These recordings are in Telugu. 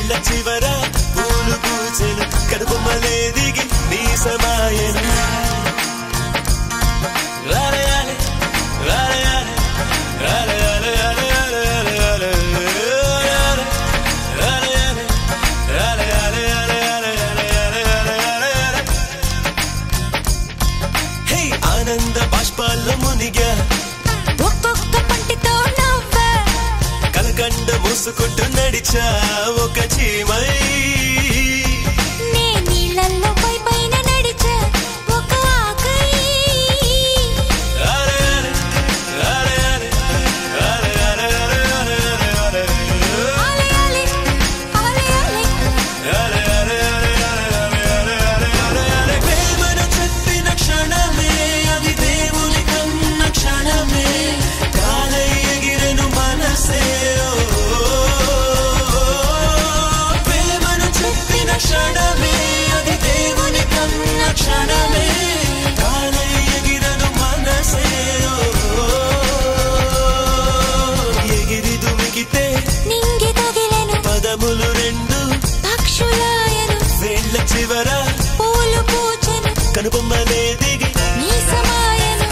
వేళ్ళ చివర పూలు పూచెను కనుబొమ్మలే దిగి నీ సమాయను ఆనంద బాష్పాల్లో మునిగా ఒక్కొక్క పంటితో నవ్వా కలకండ మూసుకుంటూ నడిచా ఒక చీమై నే నీళ్ళల్లో పైన నడిచా ఒక ఆకై ప్రేమను చెప్పిన క్షణమే అది దేవుని కన్న క్షణమే కాలై ఎగిరెను మనసే ప్రేమను చెప్పిన క్షణమే అది దేవుని కన్న క్షణమే కాలై ఎగిరెను మనసే ఎగిరి దుమికితే నింగి తగిలెను పదములు రెండు పక్షులాయను వేళ్ళ చివర పూలు పూచెను కనుబొమ్మలే దిగి నీ సమాయను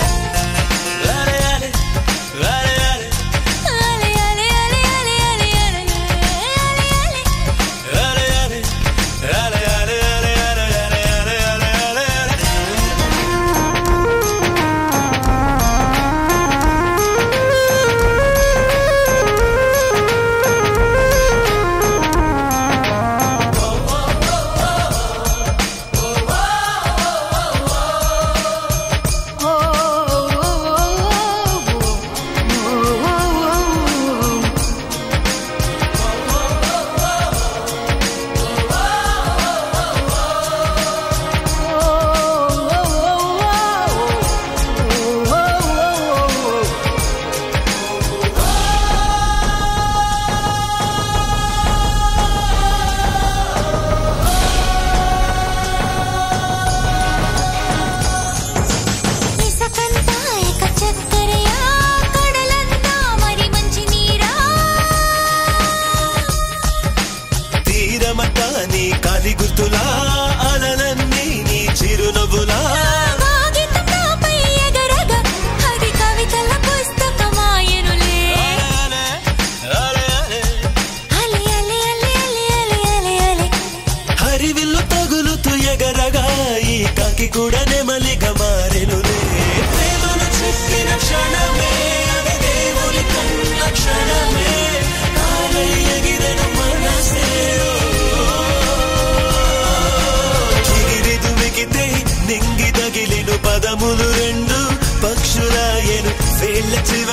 నీ కాలి గుర్తులా అలలన్నీ నీ చిరునవ్వులా అది కవితల పుస్తకమాయనులే హరివిల్లు తగులుతూ ఎగరగా ఈ కాకి కూడా నెమలిగా మారెనులే ప్రేమను చెప్పిన క్షణమే అది దేవుని కన్న క్షణమే కాలై ఎగిరెను మనసే నింగి తగిలిను పదములు రెండు పక్షులాయను వేళ్ళ చివర